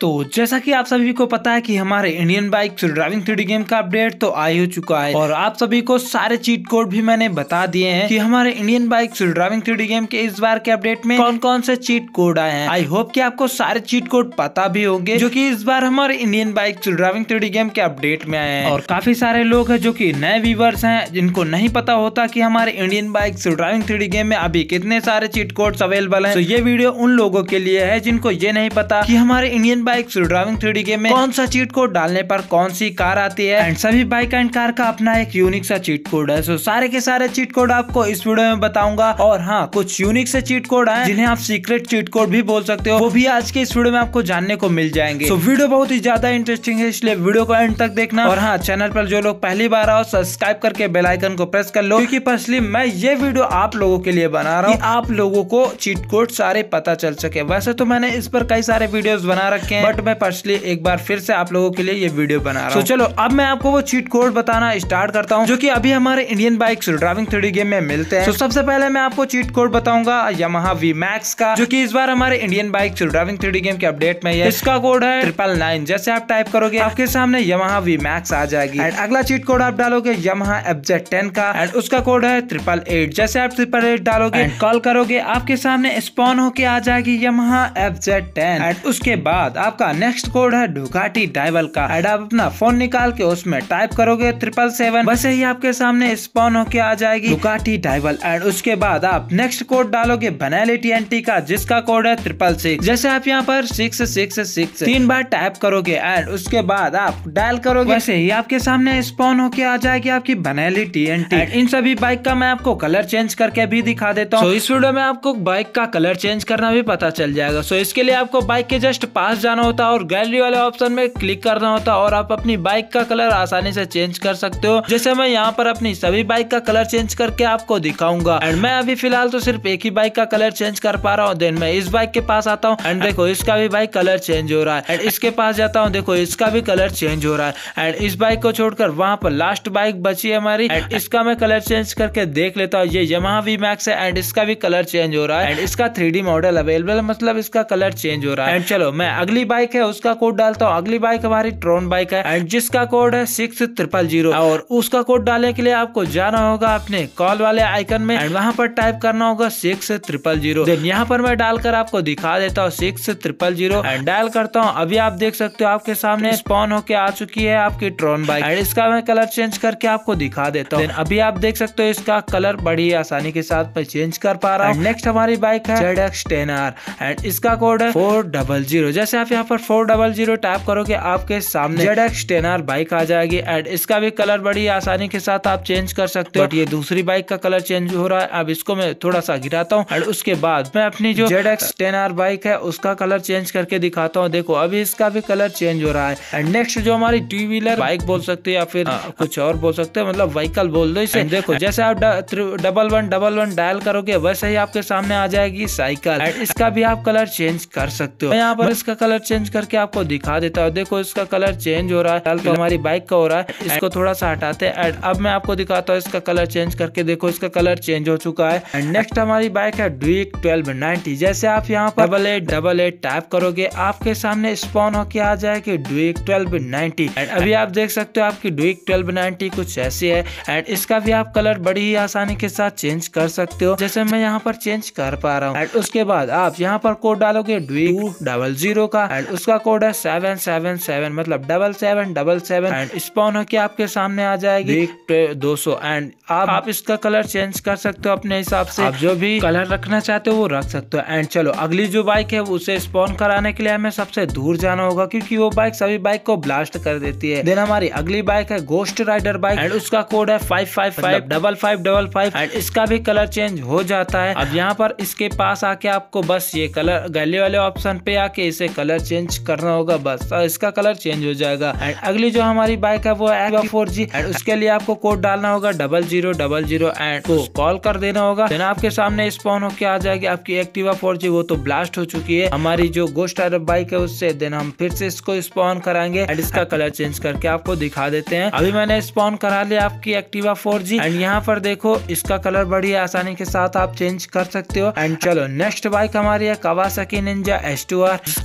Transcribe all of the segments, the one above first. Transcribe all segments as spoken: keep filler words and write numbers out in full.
तो जैसा कि आप सभी को पता है कि हमारे Indian bike driving three D game का अपडेट तो आ ही हो चुका है और आप सभी को सारे चीट कोड भी मैंने बता दिए हैं कि हमारे Indian bike driving three D game के इस बार के अपडेट में कौन कौन से चीट कोड आए हैं। आई होप कि आपको सारे चीट कोड पता भी होंगे जो कि इस बार हमारे Indian bike driving three D game के अपडेट में आए हैं। और काफी सारे लोग हैं जो कि नए व्यूवर्स हैं जिनको नहीं पता होता कि हमारे Indian bike driving three D game में अभी कितने सारे चीट कोड्स अवेलेबल हैं। तो ये वीडियो उन लोगों के लिए है जिनको ये नहीं पता कि हमारे Indian bike driving three D game में कौन सा चीट कोड डालने पर कौन सी कार आती है। एंड सभी बाइक एंड कार का अपना एक यूनिक सा चीट कोड है। सो सारे के सारे चीट कोड आपको इस वीडियो में बताऊंगा। और हाँ, कुछ यूनिक से चीट कोड है जिन्हें आप सीक्रेट चीट कोड भी बोल सकते हो, वो भी आज के इस वीडियो में आपको जानने को मिल जाएंगे। सो वीडियो बहुत ही ज्यादा इंटरेस्टिंग है, इसलिए वीडियो को एंड तक देखना। और हाँ, चैनल पर जो लोग पहली बार आओ सब्सक्राइब करके बेल आइकन को प्रेस कर लो, क्योंकि पर्सनली मैं ये वीडियो आप लोगों के लिए बना रहा हूँ, आप लोगों को चीट कोड सारे पता चल सके। वैसे तो मैंने इस पर कई सारे वीडियोस बना रखे हैं, बट मैं पर्सनली एक बार फिर से आप लोगों के लिए ये वीडियो बना रहा हूँ। तो चलो अब मैं आपको वो चीट कोड बताना स्टार्ट करता हूँ जो कि अभी हमारे Indian bike driving three D game में मिलते हैं। तो सबसे पहले मैं आपको चीट कोड बताऊंगा यामाहा वी मैक्स का, जो कि इस बार हमारे Indian bike driving three D game के अपडेट में है। इसका कोड है ट्रिपल नाइन। जैसे आप टाइप करोगे आपके सामने यामाहा वी मैक्स आ जाएगी। एंड अगला चीट कोड आप डालोगे यामाहा एफ जेड टेन का, एंड उसका कोड है ट्रिपल एट। जैसे आप ट्रिपल एट डालोगे कॉल करोगे आपके सामने स्पॉन होके आ जाएगी Yamaha F Z ten. And उसके बाद आपका नेक्स्ट कोड है डुकाटी डाइवल का। एंड आप अपना फोन निकाल के उसमें टाइप करोगे ट्रिपल सेवन, वैसे ही आपके सामने स्पॉन होके आ जाएगी डुकाटी डाइवल। एंड उसके बाद आप नेक्स्ट कोड डालोगे बेनेली टीएनटी का, जिसका कोड है ट्रिपल सिक्स। जैसे आप यहाँ पर सिक्स सिक्स सिक्स तीन बार टाइप करोगे एंड उसके बाद आप डायल करोगे, वैसे ही आपके सामने स्पॉन होके आ जाएगी आपकी बेनेली टीएनटी। इन सभी बाइक का मैं आपको कलर चेंज करके भी दिखा देता हूँ। so, इस वीडियो में आपको बाइक का कलर चेंज करना भी पता चल जाएगा। सो so, इसके लिए आपको बाइक के जस्ट पास जाना होता है और गैलरी वाले ऑप्शन में क्लिक करना होता है और आप अपनी बाइक का कलर आसानी से चेंज कर सकते हो। जैसे मैं यहाँ पर अपनी सभी बाइक का कलर चेंज करके आपको दिखाऊंगा। एंड मैं अभी फिलहाल तो सिर्फ एक ही बाइक का कलर चेंज कर पा रहा हूँ। देन मैं इस बाइक के पास आता हूँ एंड देखो इसका भी बाइक कलर चेंज हो रहा है। एंड इसके पास जाता हूँ, देखो इसका भी कलर चेंज हो रहा है। एंड इस बाइक को छोड़कर वहाँ पर लास्ट बाइक बची है हमारी, एंड इसका मैं कलर चेंज करके देख लेता हूँ। ये यामाहा वी मैक्स है एंड इसका भी कलर चेंज हो रहा है। एंड इसका थ्री डी मॉडल अवेलेबल है, मतलब इसका कलर चेंज हो रहा है। एंड चलो मैं अगली बाइक है उसका कोड डालता हूँ। अगली बाइक हमारी ट्रोन बाइक है एंड जिसका कोड है सिक्स ट्रिपल जीरो। और उसका कोड डालने के लिए आपको जाना होगा अपने कॉल वाले आइकन में एंड वहाँ पर टाइप करना होगा सिक्स ट्रिपल जीरो। देन यहाँ पर मैं डालकर आपको दिखा देता हूँ six triple zero and dial करता हूँ। अभी आप देख सकते हो आपके सामने स्पॉन होके आ चुकी है आपकी ट्रोन बाइक। एंड इसका मैं कलर चेंज करके आपको दिखा देता हूँ। अभी आप देख सकते हो इसका कलर बड़ी आसानी के साथ मैं चेंज कर पा रहा हूँ। नेक्स्ट हमारी बाइक है Z X ten R and इसका कोड है फोर डबल जीरो। जैसे आप यहाँ पर फोर डबल जीरो टाइप करोगे आपके सामने Z X ten R bike आ जाएगी। एंड इसका भी कलर बड़ी आसानी के साथ आप चेंज कर सकते हो। बट ये दूसरी बाइक का कलर चेंज हो रहा है। अब इसको मैं थोड़ा सा गिराता हूँ एंड उसके बाद मैं अपनी जो Z X ten R bike है उसका कलर चेंज करके दिखाता हूँ। देखो अभी इसका भी कलर चेंज हो रहा है। एंड नेक्स्ट जो हमारी टू व्हीलर बाइक बोल सकते हैं या फिर आ, कुछ और बोल सकते हैं, मतलब व्हीकल बोल दो इसे। देखो जैसे आप double one double one dial करोगे वैसे ही आपके सामने आ जाएगी साइकिल। एंड इसका भी आप कलर चेंज कर सकते हो। मैं यहाँ पर इसका कलर चेंज करके आपको दिखा देता हूँ। देखो इसका कलर चेंज हो रहा है, तो हमारी बाइक का हो रहा है। इसको थोड़ा सा हटाते हैं एंड अब मैं आपको दिखाता हूँ इसका कलर चेंज करके। देखो इसका कलर चेंज हो चुका है। एंड नेक्स्ट हमारी बाइक है ड्यूक ट्वेल्व नाइंटी। जैसे आप यहाँ पर double eight double eight type करोगे आपके सामने स्पॉन होके आ जाएगी ड्यूक ट्वेल्व नाइंटी। एंड अभी आप देख सकते हो आपकी ड्यूक ट्वेल्व नाइंटी कुछ ऐसी है। एंड इसका भी आप कलर बड़ी ही आसानी के साथ चेंज कर सकते हो, जैसे मैं यहाँ पर चेंज कर पा रहा हूँ। एंड उसके बाद आप यहाँ पर कोड डालोगे ड्यूक डबल जीरो का एंड उसका कोड है सेवन सेवन सेवन, मतलब double seven double seven. And spawn होके आपके सामने आ जाएगी दो सौ। एंड आप, आप इसका कलर चेंज कर सकते हो अपने हिसाब से, आप जो भी कलर रखना चाहते हो वो रख सकते हो। एंड चलो अगली जो बाइक है उसे स्पॉन कराने के लिए हमें सबसे दूर जाना होगा, क्योंकि वो बाइक सभी बाइक को ब्लास्ट कर देती है। देन हमारी अगली बाइक है गोस्ट राइडर बाइक एंड उसका कोड है five five five double five double five. And इसका भी कलर चेंज हो जाता है। अब यहाँ पर इसके पास आके आपको बस ये कलर गैलरी वाले ऑप्शन पे आके इसे कलर चेंज करना होगा, बस इसका कलर चेंज हो जाएगा। एंड अगली जो हमारी बाइक है वो है फोर जी एंड उसके लिए आपको कोड डालना होगा double zero double zero and को कॉल कर देना होगा। देन आपके सामने स्पॉन होके आ जाएगी आपकी एक्टिवा फोर जी। वो तो ब्लास्ट हो चुकी है हमारी जो गोस्ट राइडर बाइक है उससे। देन हम फिर से इसको स्पॉन कराएंगे एंड इसका कलर चेंज करके आपको दिखा देते हैं। अभी मैंने स्पॉन करा लिया आपकी एक्टिवा फोर जी एंड यहाँ पर देखो इसका कलर बड़ी आसानी के साथ आप चेंज कर सकते हो। एंड चलो नेक्स्ट बाइक हमारी है Kawasaki Ninja H two R, जिसका कोड है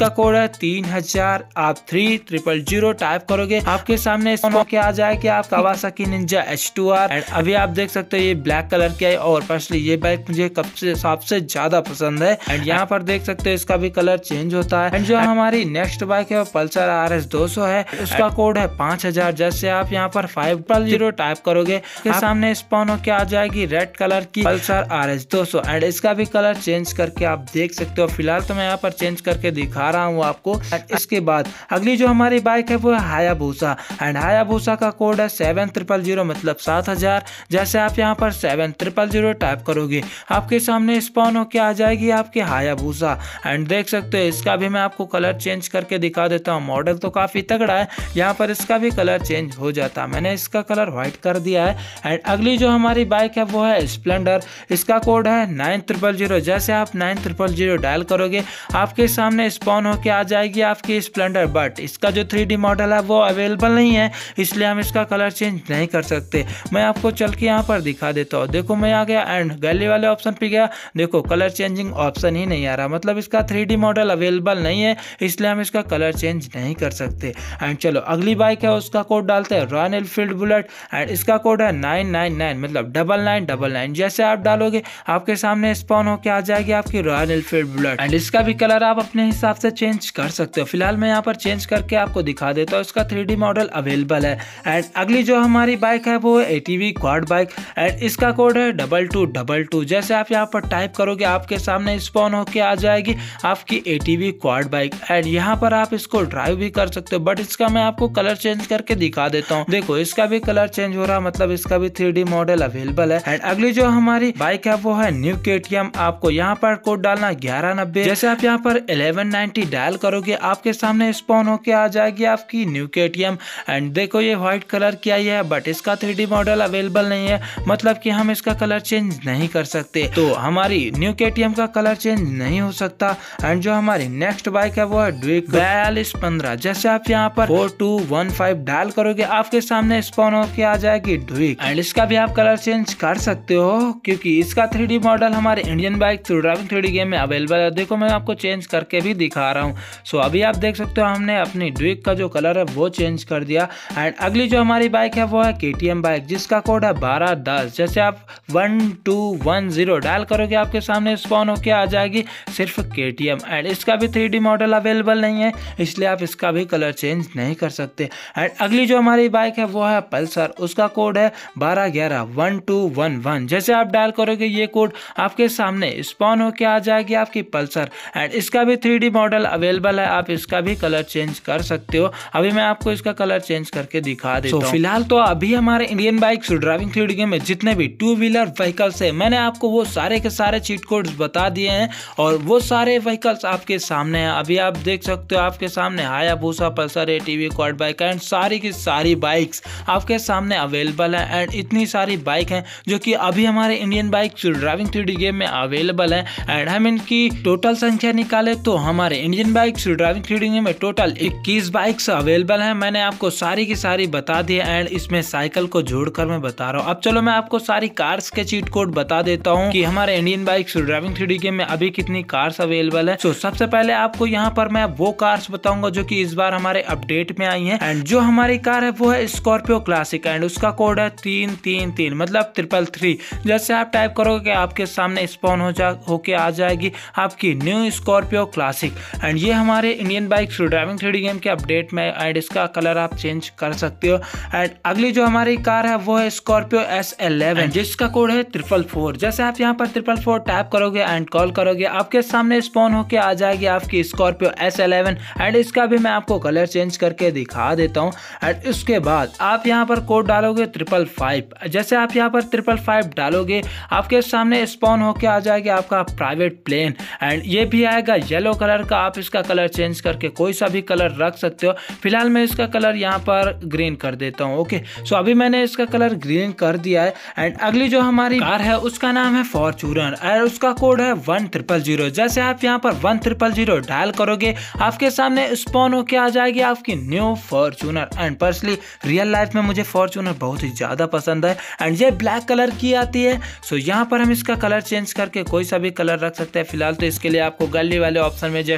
तीन हजार। आप थ्री ट्रिपल जीरो टाइप करोगे आपके सामने क्या आ जाए कि आप Kawasaki Ninja H two R. And अभी आप देख सकते हो ये ब्लैक कलर की है और पर्सनली ये बाइक मुझे कब से सबसे ज्यादा पसंद है। एंड यहाँ पर देख सकते हो इसका भी कलर चेंज होता है। एंड जो हमारी नेक्स्ट बाइक है वो पल्सर आर एस दो सौ है, उसका कोड है पांच हजार। जैसे आप यहाँ पर फाइव ट्रिपल जीरो टाइप करोगे के सामने स्पॉन होके आ जाएगी रेड कलर की पल्सर आर एस दो सौ। एंड इसका भी कलर चेंज करके आप देख सकते हो। फिलहाल तो मैं यहाँ पर चेंज करके दिखा रहा हूँ आपको। इसके बाद अगली जो हमारी बाइक है वो है हायाबुसा। एंड हायाबुसा का कोड है सेवन ट्रिपल जीरो मतलब सात हजार। जैसे आप यहाँ पर सेवन ट्रिपल जीरो टाइप करोगे आपके सामने स्पॉन होके आ जाएगी आपके हायाबुसा। एंड देख सकते हो इसका भी मैं आपको कलर चेंज करके दिखा देता हूँ। मॉडल तो काफी तगड़ा है, यहाँ पर इसका भी कलर चेंज हो जाता है। मैंने इसका कलर व्हाइट कर दिया है। एंड अगली जो हमारी बाइक है वो है स्प्लेंडर, इसका कोड है नाइन ट्रिपल जीरो। जैसे आप नाइन ट्रिपल जीरो डायल करोगे आपके सामने स्पॉन होके आ जाएगी आपकी स्प्लेंडर। बट इसका जो थ्री डी मॉडल है वो अवेलेबल नहीं है, इसलिए हम इसका कलर चेंज नहीं कर सकते। मैं आपको चल के यहाँ पर दिखा देता हूँ। देखो मैं आ गया एंड गैलरी वाले ऑप्शन पे गया, देखो कलर चेंजिंग ऑप्शन ही नहीं आ रहा, मतलब इसका थ्री डी मॉडल अवेलेबल नहीं है, इसलिए हम इसका कलर चेंज नहीं कर सकते। एंड चलो अगली बाइक है उसका कोड डालते हैं रॉयल एनफील्ड बुलेट। एंड इसका कोड है नाइन नाइन नाइन मतलब डबल नाइन डबल नाइन। जैसे आप डालोगे आपके सामने स्पॉन होके आ जाएगी आपकी रॉयल एनफील्ड बुलेट। एंड इसका भी कलर आप अपने हिसाब से चेंज कर सकते हो। फिलहाल मैं यहाँ पर चेंज करके आपको दिखा देता हूँ, इसका थ्री डी मॉडल अवेलेबल है। एंड अगली जो हमारी बाइक है वो है एटीवी क्वाड बाइक। एंड इसका कोड है डबल टू डबल टू। जैसे आप यहाँ पर टाइप करोगे आपके सामने स्पॉन होके आ जाएगी आपकी एटीवी क्वाड बाइक। एंड यहाँ पर आप इसको ड्राइव भी कर सकते हो, बट इसका मैं आपको कलर चेंज करके दिखा देता हूँ। देखो इसका भी कलर चेंज हो रहा, मतलब इसका भी थ्री डी मॉडल अवेलेबल है। एंड अगली जो हमारी बाइक है वो है न्यू केटीएम। आपको यहाँ पर कोड डालना ग्यारह नब्बे। जैसे आप यहाँ पर इलेवन नाइनटी डायल करोगे आपके सामने स्पॉन होके आ जाएगी आपकी न्यू केटीएम। एंड देखो ये व्हाइट कलर की आई है, बट इसका थ्री डी मॉडल अवेलेबल नहीं है, मतलब कि हम इसका कलर चेंज नहीं कर सकते। तो हमारी न्यू केटीएम का कलर चेंज नहीं हो सकता। एंड जो हमारी नेक्स्ट बाइक है वो है ड्यूक बयालीस पंद्रह। जैसे आप यहाँ पर four two one five dial करोगे आपके सामने स्पॉन होके आ जाएगी ड्यूक। एंड इसका भी आप कलर चेंज कर सकते हो क्योंकि इसका थ्री डी मॉडल हमारे Indian bike driving three D game में अवेलेबल है। देखो मैं आपको चेंज करके भी दिखा रहा हूँ। सो अभी आप देख सकते हो हमने अपनी ड्यूक का जो कलर है वो चेंज कर दिया। एंड अगली जो हमारी बाइक है वो है केटीएम बाइक, जिसका कोड है बारह दस। जैसे आप one two one zero dial करोगे आपके सामने स्पॉन होके आ जाएगी सिर्फ केटीएम। एंड इसका भी थ्री डी मॉडल अवेलेबल नहीं है, इसलिए आप इसका भी कलर चेंज नहीं कर सकते। एंड अगली जो हमारी बाइक है वो है पल्सर, उसका कोड है बारह ग्यारह वन टू वन वन। जैसे आप डायल करोगे ये कोड आपके सामने स्पॉन होके आ जाएगी आपकी पल्सर। एंड इसका भी थ्री डी मॉडल अवेलेबल है, आप इसका भी कलर चेंज कर सकते हो। अभी मैं आपको इसका कलर चेंज करके दिखा देता हूं। so, फिलहाल तो अभी हमारे Indian bike driving three D game में जितने भी टू व्हीलर व्हीकल्स है मैंने आपको वो सारे के सारे चीट कोड्स बता दिए हैं और वो सारे व्हीकल्स आपके सामने हैं। अभी आप देख सकते हो आपके सामने Hayabusa, Pulsar, ATV quad bike and सारी की सारी बाइक्स आपके सामने अवेलेबल है। एंड इतनी सारी बाइक हैं जो कि अभी हमारे Indian bike driving three D game में अवेलेबल है। एंड हम इनकी टोटल संख्या निकाले तो हमारे Indian bike driving three D game में टोटल इक्कीस बाइक्स अवेलेबल है। मैंने आपको सारी की सारी बता दी एंड इसमें साइकिल को जोड़कर मैं बता रहा हूँ। अब चलो मैं आपको सारी कार्स के चीट कोड बता देता हूँ कि हमारे Indian bike driving three D game में अभी कितनी कार्स अवेलेबल है। सो सबसे पहले आपको यहाँ पर मैं वो कार्स बताऊंगा जो कि इस बार हमारे अपडेट में आई हैं। एंड जो हमारी कार है वो है स्कॉर्पियो क्लासिक एंड उसका कोड है तीन तीन तीन मतलब ट्रिपल थ्री। जैसे आप टाइप करोगे आपके सामने स्पॉन हो जा होके आ जाएगी आपकी न्यू स्कॉर्पियो क्लासिक। एंड ये हमारे Indian bike driving three D game के अपडेट में एंड इसका कलर आप चेंज कर सकते हो। एंड अगली जो हमारी कार है वो है स्कॉर्पियो एस इलेवन जिसका कोड है ट्रिपल फोर। जैसे आप यहाँ पर ट्रिपल फोर टाइप करोगे एंड कॉल करोगे आपके सामने स्पॉन होके आ जाएगी आपकी स्कॉर्पियो एस इलेवन। एंड इसका भी मैं आपको कलर चेंज करके दिखा देता हूँ। एंड उसके बाद आप यहाँ पर कोड डालोगे ट्रिपल फाइव। जैसे आप यहाँ पर ट्रिपल फाइव डालोगे आपके सामने स्पॉन होके आ जाएगी आपका प्राइवेट प्लेन एंड ये भी आएगा येलो कलर का। आप इसका कलर चेंज करके कोई सा भी कलर रख सकते हो। फिलहाल मैं इसका कलर यहाँ पर ग्रीन कर देता हूँ। ओके सो अभी मैंने इसका कलर ग्रीन कर दिया है। एंड अगली जो हमारी कार है उसका नाम है फॉर्च्यूनर और उसका कोड है वन ट्रिपल जीरो। जैसे आप यहाँ पर वन ट्रिपल जीरो डायल करोगे आपके सामने स्पॉन होके आ जाएगी आपकी new Fortuner. And personally real life में मुझे फॉर्च्यूनर बहुत ही ज्यादा पसंद है एंड ये ब्लैक कलर की आती है। सो यहाँ पर हम इसका कलर चेंज करके कोई सा भी कलर रख सकते हैं। फिलहाल तो इसके लिए आपको गैलरी वाले ऑप्शन में जस्ट जाना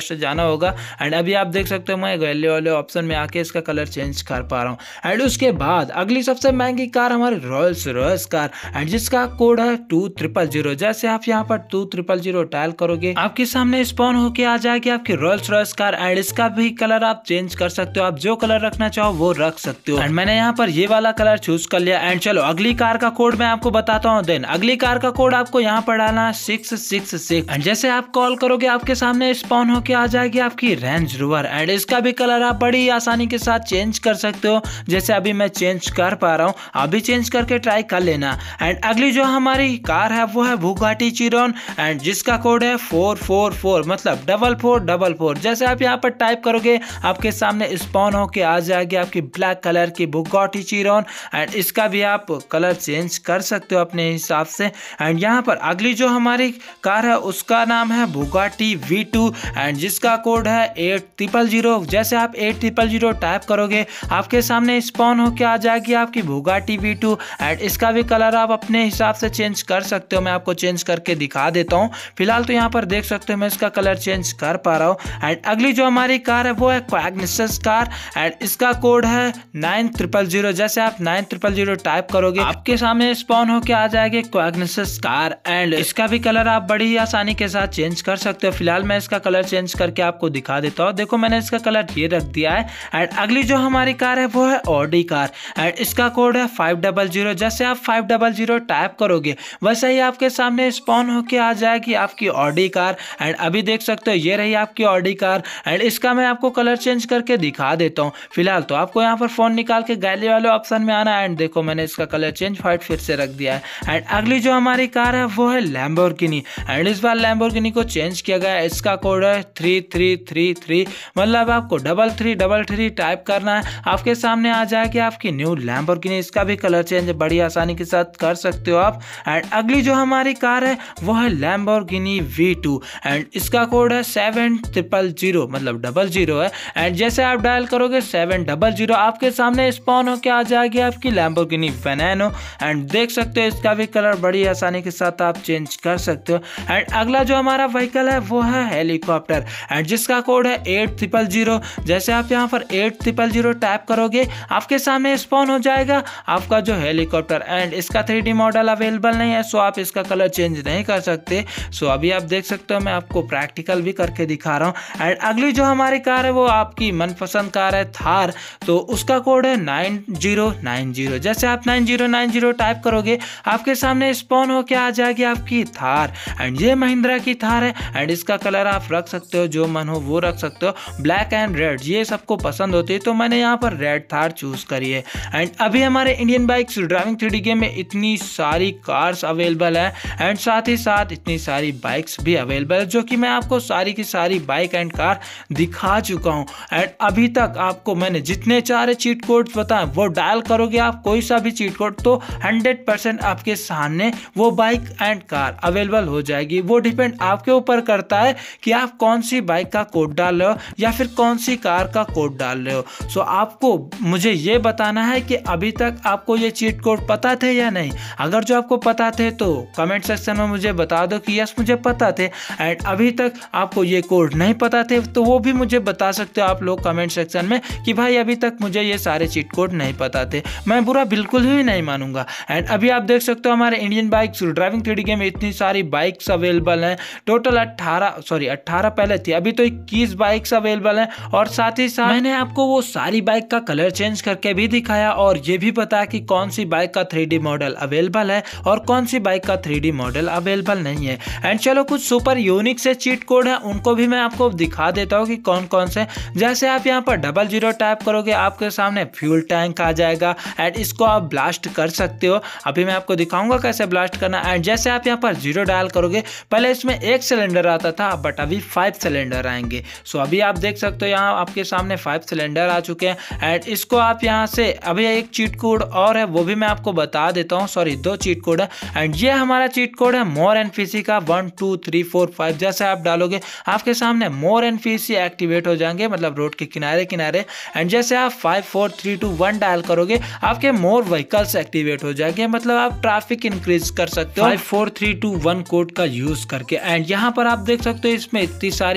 होगा। एंड अभी आप देख सकते हो मैं वैल्यू वाले ऑप्शन में आके इसका कलर चेंज कर पा रहा हूँ। एंड उसके बाद अगली सबसे महंगी कार हमारी रॉयल्स रॉयल्स कार, एंड जिसका कोड है टू ट्रिपल जीरो। जैसे आप यहाँ पर टू ट्रिपल जीरो डायल करोगे आपके सामने स्पॉन होके आ जाएगी आपकी रॉयल्स रॉयल्स कार। एंड इसका भी कलर आप चेंज कर सकते हो, आप जो कलर रखना चाहो वो रख सकते हो। एंड मैंने यहाँ पर ये वाला कलर चूज कर लिया। एंड चलो अगली कार का कोड मैं आपको बताता हूँ। देन अगली कार का कोड आपको यहाँ पर डालना है सिक्स सिक्स सिक्स। एंड जैसे आप कॉल करोगे आपके सामने स्पॉन होके आ जाएगी आपकी रेंज रोवर। एंड इसका भी कलर आप बड़ी आसानी के साथ चेंज कर सकते हो, जैसे अभी मैं चेंज कर पा रहा हूँ, आप भी चेंज करके ट्राई कर लेना। एंड अगली जो हमारी कार है वो है बुगाटी चिरॉन, एंड जिसका कोड है फोर फोर फोर, मतलब डबल फोर डबल फोर। जैसे आप यहाँ पर टाइप करोगे आपके सामने स्पॉन होके आ जाएगी आपकी ब्लैक कलर की बुगाटी चिरॉन। एंड इसका भी आप कलर चेंज कर सकते हो अपने हिसाब से। एंड यहाँ पर अगली जो हमारी कार है उसका नाम है बुगाटी वी टू, एंड जिसका कोड है एट ट्रिपल जीरो। जैसे आप एट ट्रिपल जीरो टाइप करोगे आपके सामने स्पॉन होके आ जाएगी आपकी बुगाटी वी टू। एंड इसका भी कलर आप अपने हिसाब से चेंज कर सकते हो, मैं आपको चेंज करके दिखा देता हूँ। फिलहाल तो यहाँ पर देख सकते हो मैं इसका कलर चेंज कर पा रहा हूँ। एंड अगली जो हमारी कार है वो है क्वैग्निसस कार, एंड इसका कोड है नाइन ट्रिपल जीरो। जैसे आप नाइन ट्रिपल जीरो टाइप करोगे आपके सामने स्पॉन होके आ जाएगी क्वैग्निसस कार। एंड इसका भी कलर आप बड़ी ही आसानी के साथ चेंज कर सकते हो। फिलहाल मैं इसका कलर चेंज करके आपको दिखा देता हूँ। देखो मैंने इसका कलर ये रख दिया है। एंड अगली जो हमारी कार है वो है ऑडी कार, एंड इसका कोड है फाइव डबल जीरो। जैसे आप फाइव डबल जीरो टाइप करोगे वैसे ही आपके सामने स्पॉन होके आ जाएगी आपकी ऑडी कार। एंड अभी देख सकते हो ये रही आपकी ऑडी कार। एंड इसका मैं आपको कलर चेंज करके दिखा देता हूँ। फिलहाल तो आपको यहाँ पर फोन निकाल के गैलरी वाले ऑप्शन में आना। एंड देखो मैंने इसका कलर चेंज व्हाइट फिर से रख दिया है। एंड अगली जो हमारी कार है वो है लैम्बोर्गिनी, एंड इस बार लैम्बोर्गिनी को चेंज किया गया है। इसका कोड है थ्री थ्री थ्री थ्री, मतलब आपको double three double three type करना है, आपके सामने आ जाएगी आपकी न्यू लैम्बोर्गिनी। इसका भी कलर चेंज बड़ी आसानी के साथ कर सकते हो आप। एंड अगली जो हमारी कार है वो है लैम्बोर्गिनी वी टू, एंड इसका कोड है सेवन ट्रिपल जीरो, मतलब डबल जीरो है। एंड जैसे आप डायल करोगे सेवन डबल जीरो आपके सामने स्पॉन होके आ जाएगी आपकी लैम्बोर्गिनी वेनेनो। एंड देख सकते हो इसका भी कलर बड़ी आसानी के साथ आप चेंज कर सकते हो। एंड अगला जो हमारा व्हीकल है वो है हेलीकॉप्टर, एंड जिसका कोड है एट ट्रिपल जीरो। जैसे आप यहाँ पर एट ट्रिपल जीरो टाइप करोगे आपके सामने स्पॉन हो जाएगा आपका जो हेलीकॉप्टर। एंड इसका थ्री डी मॉडल अवेलेबल नहीं है, सो आप इसका कलर चेंज नहीं कर सकते। सो अभी आप देख सकते हो मैं आपको प्रैक्टिकल भी करके दिखा रहा हूँ। एंड अगली जो हमारी कार है वो आपकी मनपसंद कार है थार, तो उसका कोड है नाइन जीरो नाइन जीरो। जैसे आप nine zero nine zero type करोगे आपके सामने स्पॉन होके आ जाएगी आपकी थार। एंड ये महिंद्रा की थार है। एंड इसका कलर आप रख सकते हो, जो मन हो वो रख सकते हो, ब्लैक एंड रेड ये सबको पसंद होती है, तो मैंने यहाँ पर रेड थार चूज करी है। एंड अभी हमारे Indian bikes driving three D game में इतनी सारी कार्स अवेलेबल है, एंड साथ ही साथ इतनी सारी बाइक्स भी अवेलेबल है, जो कि मैं आपको सारी की सारी बाइक एंड कार दिखा चुका हूँ। एंड अभी तक आपको मैंने जितने चारे चीट कोड्स बताए वो डायल करोगे आप कोई सा भी चीट कोड, तो हंड्रेड परसेंट आपके सामने वो बाइक एंड कार अवेलेबल हो जाएगी। वो डिपेंड आपके ऊपर करता है कि आप कौन सी बाइक का कोड डाल रहे हो या फिर कौन सी कार का कोड डाल रहे हो। सो आपको मुझे ये बताना है कि अभी तक आपको ये चीट कोड पता थे या नहीं। अगर जो आपको पता थे तो कमेंट सेक्शन में मुझे बता दो कि यस मुझे पता थे। एंड अभी तक आपको ये कोड नहीं पता थे तो वो भी मुझे बता सकते हो आप लोग कमेंट सेक्शन में कि भाई अभी तक मुझे ये सारे चीट कोड नहीं पता थे। मैं बुरा बिल्कुल ही नहीं मानूंगा। एंड अभी आप देख सकते हो हमारे Indian bikes driving three D game में इतनी सारी बाइक्स अवेलेबल हैं। टोटल अट्ठारह सॉरी अट्ठारह पहले थी, अभी तो इक्कीस बाइक्स अवेलेबल हैं। और साथ ही साथ मैंने आपको वो सारी बाइक का कलर चेंज करके भी दिखाया और ये भी बताया कि कौन सी बाइक का थ्री डी मॉडल अवेलेबल है और कौन सी बाइक का थ्री डी मॉडल अवेलेबल नहीं है। एंड चलो कुछ सुपर यूनिक से चीट कोड है उनको भी मैं आपको दिखा देता हूँ कि कौन कौन से। जैसे आप यहाँ पर डबल जीरो टाइप करोगे आपके सामने फ्यूल टैंक आ जाएगा, एंड इसको आप ब्लास्ट कर सकते हो। अभी मैं आपको दिखाऊंगा कैसे ब्लास्ट करना। एंड जैसे आप यहाँ पर जीरो डायल करोगे, पहले इसमें एक सिलेंडर आता था बट अभी फाइव सिलेंडर आएंगे। सो अभी आप देख सकते हो यहाँ आपके सामने फाइव सिलेंडर आ चुके हैं। एंड इसको आप यहाँ से अभी एक चीट कोड और है वो भी मैं आपको बता देता हूँ, सॉरी दो चीट कोड है। एंड ये हमारा चीट कोड है मोर एनपीसी का one two three four five. जैसे आप डालोगे आपके सामने मोर एनपीसी एक्टिवेट हो जाएंगे, मतलब रोड के किनारे किनारे। एंड जैसे आप five four three two one dial करोगे आपके मोर व्हीकल्स एक्टिवेट हो जाएंगे, मतलब आप ट्रैफिक इंक्रीज कर सकते हो five four three two one code का यूज करके। एंड यहाँ पर आप देख सकते हो इसमें इतनी सारी गन्स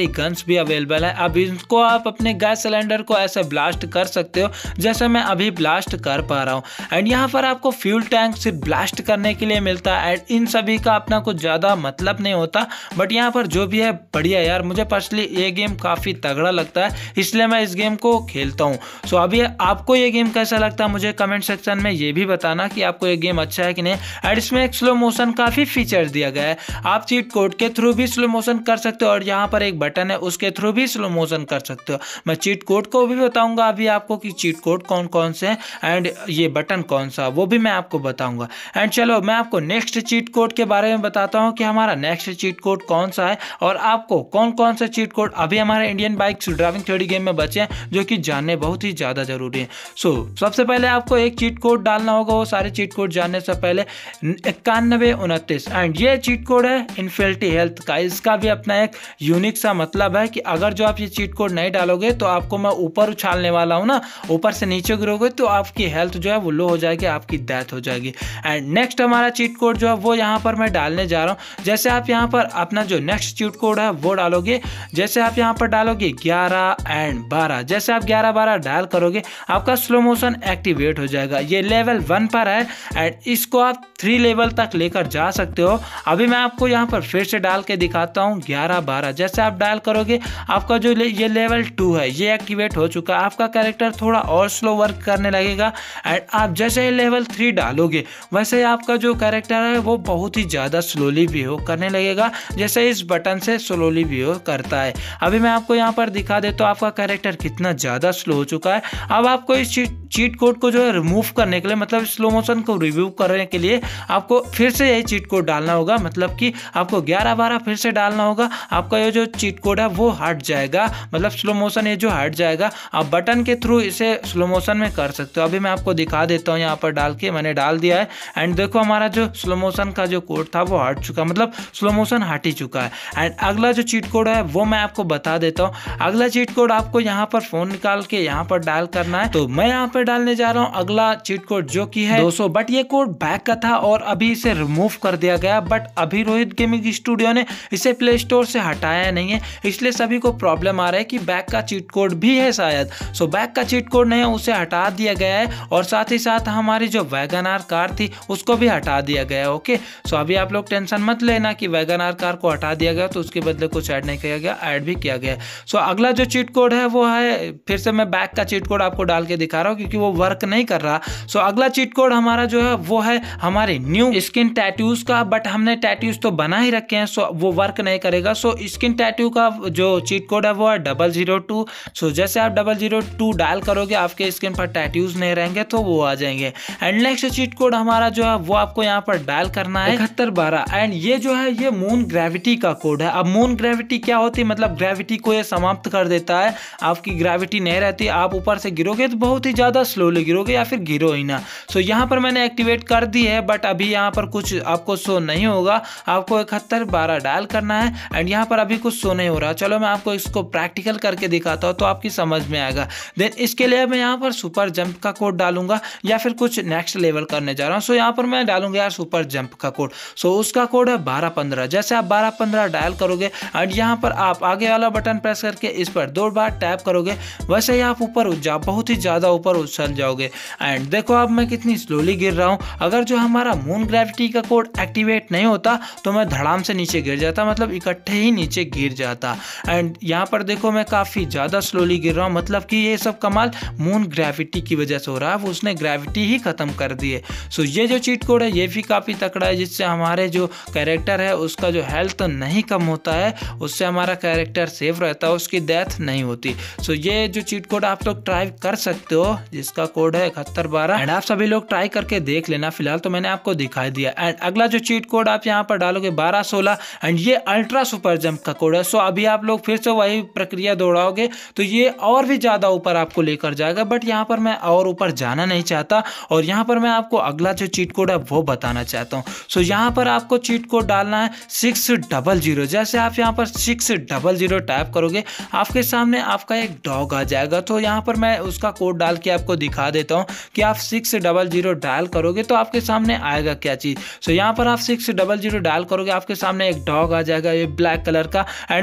बॉम्ब्स भी अवेलेबल है। अब इनको आप अपने गैस सिलेंडर को ऐसे ब्लास्ट कर सकते हो जैसे मैं अभी ब्लास्ट कर पा रहा हूँ। एंड यहाँ पर आपको फ्यूल टैंक सिर्फ ब्लास्ट करने के लिए मिलता है। एंड इन सभी का अपना कुछ ज़्यादा मतलब नहीं होता, बट यहाँ पर जो भी है बढ़िया यार, मुझे पर्सनली ये गेम काफ़ी तगड़ा लगता है, इसलिए मैं इस गेम को खेलता हूँ। सो अभी आपको ये गेम कैसा लगता है मुझे कमेंट सेक्शन में ये भी बताना कि आपको ये गेम अच्छा है कि नहीं। एंड इसमें एक स्लो मोशन काफ़ी फीचर दिया गया है, आप चीट कोड के थ्रू भी स्लो मोशन कर सकते हो और यहाँ पर एक बटन है उसके थ्रू भी स्लो मोशन कर सकते हो। मैं चीट कोड को भी बताऊंगा अभी आपको कि चीट कोड कौन कौन से हैं एंड ये बटन कौन सा, वो भी मैं आपको बताऊंगा। एंड चलो मैं आपको नेक्स्ट चीट कोड के बारे में बताता हूँ कि हमारा नेक्स्ट चीट कोड कौन सा है और आपको कौन कौन से चीट कोड अभी हमारे Indian bikes driving three game में बचे हैं जो कि जानने बहुत ही ज़्यादा जरूरी है। सो so, सबसे पहले आपको एक चीट कोड डालना होगा, वो सारे चीट कोड जानने से पहले इक्यानवे उनतीस एंड ये चीट कोड है इन्फिनिटी हेल्थ का। इसका भी अपना एक यूनिक सा मतलब है कि अगर जो आप ये चीट कोड नहीं डालोगे तो आपको मैं ऊपर उछालने वाला हूँ ना, ऊपर से नीचे गिरोगे तो आपकी हेल्थ जो है वो लो हो जाएगी, आपकी डेथ हो जाएगी। एंड नेक्स्ट हमारा चीट कोड जो है वो यहाँ पर मैं डालने जा रहा हूँ। जैसे आप यहाँ पर अपना जो नेक्स्ट चीट कोड है वो डालोगे, जैसे आप यहाँ पर डालोगे ग्यारह एंड बारह, जैसे आप ग्यारह बारह डायल करोगे आपका स्लो मोशन एक्टिवेट हो जाएगा। ये लेवल वन पर है एंड इसको आप थ्री लेवल तक लेकर जा सकते हो। अभी मैं आपको यहाँ पर फिर से डाल के दिखाता हूँ ग्यारह बारह, जैसे आप डायल करोगे आपका जो ले, ये लेवल टू है ये एक्टिवेट हो चुका है। आपका कैरेक्टर थोड़ा और स्लो वर्क करने लगेगा एंड आप जैसे लेवल थ्री डालोगे वैसे आपका जो कैरेक्टर है वो बहुत ही ज़्यादा स्लोली बिहेव करने लगेगा, जैसे इस बटन से स्लोली बिहेव करता है। अभी मैं आपको यहाँ पर दिखा देता हूँ आपका कैरेक्टर कितना ज़्यादा स्लो हो चुका है। अब आपको इस चीट कोड को जो है रिमूव करने के लिए, मतलब स्लो मोशन को रिव्यू करने के लिए आपको फिर से यही चीट कोड डालना होगा, मतलब कि आपको ग्यारह बारह फिर से डालना होगा। आपका ये जो चीट कोड है वो हट जाएगा, मतलब स्लो मोशन ये जो हट जाएगा। आप बटन के थ्रू इसे स्लो मोशन में कर सकते हो। अभी मैं आपको दिखा देता हूँ, यहाँ पर डाल के मैंने डाल दिया है एंड देखो हमारा जो स्लो मोशन का जो कोड था वो हट चुका, मतलब स्लो मोशन हट ही चुका है। एंड अगला जो चीट कोड है वो मैं आपको बता देता हूँ। अगला चीट कोड आपको यहाँ पर फोन निकाल के यहाँ पर डायल करना है, तो मैं यहाँ पर डालने जा रहा हूँ अगला चीट कोड जो कि है दो सौ। बट ये कोड बैक का था और अभी इसे रिमूव कर दिया गया, बट अभी रोहित गेमिंग स्टूडियो ने इसे प्ले स्टोर से हटाया नहीं है, इसलिए सभी को प्रॉब्लम आ रहा है कि बैक का चीट कोड भी है शायद। सो बैक का चीट कोड नहीं है, उसे हटा दिया गया है और साथ ही साथ हमारी जो वैगन आर कार थी उसको भी हटा दिया गया है। ओके, सो अभी आप लोग टेंशन मत लेना कि वैगन आर कार को हटा दिया गया तो उसके बदले कुछ ऐड नहीं किया गया, ऐड भी किया गया। सो अगला जो चीट कोड है वो है, फिर से मैं बैक का चीट कोड आपको डाल के दिखा रहा हूँ क्योंकि वो वर्क नहीं कर रहा। सो अगला चीट कोड हमारा जो है वो है हमारे न्यू स्किन टैटूज का, बट हमने टैटूज तो बना ही रखे हैं, सो वो वर्क नहीं करेगा। सो स्किन टैटू का जो चीट कोड है वो है डबल जीरो टू। सो जैसे आप डबल जीरो टू डायल करोगे आपके स्किन पर टैटूज नहीं रहेंगे तो वो आ जाएंगे। एंड नेक्स्ट चीट कोड हमारा जो है वो आपको यहाँ पर डायल करना है इकहत्तर बारह एंड ये जो है ये मून ग्रेविटी का कोड है। अब मून ग्रेविटी क्या होती है, मतलब ग्रेविटी को ये समाप्त कर देता है, आपकी ग्रेविटी नहीं रहती, आप ऊपर से गिरोगे तो बहुत ही ज्यादा स्लोली गिरोगे या फिर गिरो ही ना। सो यहाँ पर मैंने एक्टिवेट कर दी है, बट अभी यहाँ पर कुछ आपको शो नहीं होगा, आपको इकहत्तर बारह डायल करना है एंड यहाँ पर अभी कुछ शो नहीं हो रहा। चलो मैं आपको इसको प्रैक्टिकल करके दिखाता हूँ तो आपकी समझ में आएगा। देन इसके लिए मैं यहाँ पर सुपर जंप का कोड डालूंगा या फिर कुछ नेक्स्ट लेवल करने जा रहा हूँ। सो यहाँ पर मैं डालूंगा यार सुपर जंप का कोड। सो उसका कोड है बारह पंद्रह। जैसे आप बारह पंद्रह डायल करोगे एंड यहाँ पर आप आगे वाला बटन प्रेस करके इस पर दो बार टैप करोगे, वैसे ही आप ऊपर जा बहुत ही ज्यादा ऊपर उछल जाओगे। एंड देखो अब मैं कितनी स्लोली गिर रहा हूँ। अगर जो हमारा मून ग्रेविटी का कोड एक्टिवेट नहीं होता तो मैं धड़ाम से नीचे गिर जाता, मतलब इकट्ठे ही नीचे गिर जाता। एंड यहाँ पर देखो मैं काफी ज्यादा स्लोली गिर रहा हूँ, मतलब कि ये सब कमाल मून ग्रेविटी की वजह से हो रहा है, उसने ग्रेविटी ही खत्म कर दी है। सो ये जो चीट कोड है ये भी काफी तकड़ा है, जिससे हमारे जो कैरेक्टर है उसका जो हेल्थ तो नहीं कम होता है, उससे हमारा कैरेक्टर सेफ रहता है, उसकी डेथ नहीं होती। सो ये जो चीट कोड आप लोग ट्राई कर सकते हो, जिसका कोड है इकहत्तर बारह एंड आप सभी लोग ट्राई करके देख लेना। फिलहाल तो मैंने आपको दिखाई दिया। एंड अगला जो चीट कोड आप यहाँ पर डालोगे बारह सोलह एंड ये अल्ट्रा सुपर जंप का कोड है। सो अभी आप लोग फिर से वही प्रक्रिया दोहराओगे तो ये और भी ज्यादा ऊपर आपको लेकर जाएगा, बट यहाँ पर मैं और ऊपर जाना नहीं चाहता और यहाँ पर मैं आपको अगला जो चीट कोड है वो बताना चाहता हूँ। सो यहाँ पर आपको चीट कोड डालना है सिक्स डबल जीरो। जैसे आप यहाँ पर सिक्स डबल जीरो टाइप करोगे आपके सामने आपका एक डॉग आ जाएगा। तो यहाँ पर मैं उसका कोड डाल के आपको दिखा देता हूँ कि आप सिक्स डबल जीरो डायल करोगे तो आपके सामने आएगा क्या चीज। सो यहाँ पर आप सिक्स डबल जीरो डायल करोगे आपके सामने एक डॉग आ जाएगा ये ब्लैक कलर का। एंड मैंने आप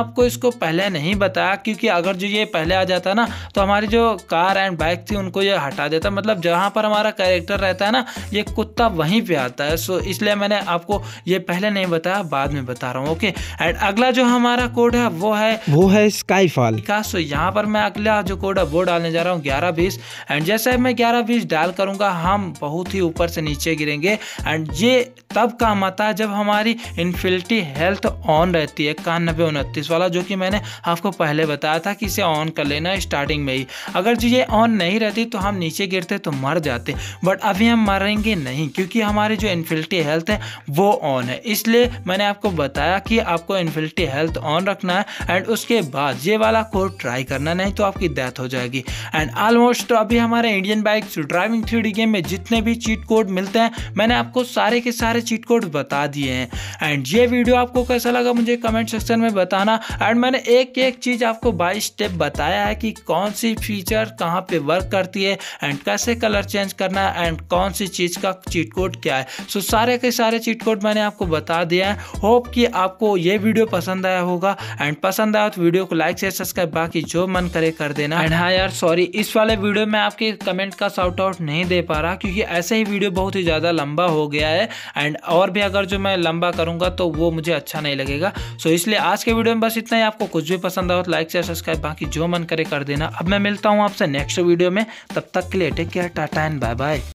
आपको इसको पहले नहीं बताया, क्योंकि अगर जो ये पहले आ जाता ना तो हमारी जो कार एंड बाइक थी उनको ये हटा देता। मतलब जहाँ पर हमारा कैरेक्टर रहता है ना, ये कुत्ता वहीं पे आता है। सो इसलिए मैंने आपको ये पहले नहीं बताया, बाद में बता रहा हूँ। ओके, एंड अगला जो हमारा कोड है वो है वो है स्काईफॉल का। सो यहाँ पर मैं अगला जो कोड है वो डालने जा रहा हूँ ग्यारह बीस। एंड जैसे मैं ग्यारह बीस डाल करूँगा हम बहुत ही ऊपर से नीचे गिरेंगे। एंड ये तब काम आता है जब हमारी इन्फिनिटी हेल्थ ऑन रहती है, इक्यानवे उनतीस वाला, जो कि मैंने आपको पहले बताया था कि इसे ऑन कर लेना स्टार्टिंग में ही। अगर जो ये ऑन नहीं रहती तो हम नीचे गिरते तो मर जाते, बट अभी हम मरेंगे नहीं क्योंकि हमारी जो इन्फिनिटी हेल्थ है वो ऑन है। इसलिए मैंने आपको बताया कि आपको इन्फिनिटी हेल्थ ऑन रखना है एंड उसके बाद ये वाला कोड ट्राई करना, नहीं तो आपकी डेथ हो जाएगी। एंड ऑलमोस्ट अभी हमारे Indian bikes driving three D game में जितने भी चीट कोड मिलते हैं मैंने आपको सारे के सारे चीट कोड बता दिए हैं। एंड ये वीडियो आपको कैसा लगा मुझे कमेंट सेक्शन में बताना। एंड मैंने एक एक चीज आपको बाई स्टेप बताया है कि कौन सी फीचर कहाँ पे वर्क करती है एंड कैसे कलर चेंज करना है एंड कौन सी चीज का चीट कोड क्या है। सो सारे के सारे चीट कोड मैंने आपको बता दिया है। होप कि आपको ये वीडियो पसंद आया होगा। एंड पसंद आया तो वीडियो को लाइक शेयर सब्सक्राइब बाकी जो मन करे कर देना। एंड हाँ यार सॉरी, इस वाले वीडियो में आपके कमेंट का शाउट आउट नहीं दे पा रहा क्योंकि ऐसे ही वीडियो बहुत ही ज़्यादा लंबा हो गया है। एंड और भी अगर जो मैं लंबा करूँगा तो वो मुझे अच्छा नहीं लगेगा। सो इसलिए आज के वीडियो में बस इतना ही। आपको कुछ भी पसंद आया तो लाइक शेयर सब्सक्राइब बाकी जो मन करे कर देना। अब मैं मिलता हूँ आपसे नेक्स्ट वीडियो में, तब तक के लिए take care, tata and bye bye.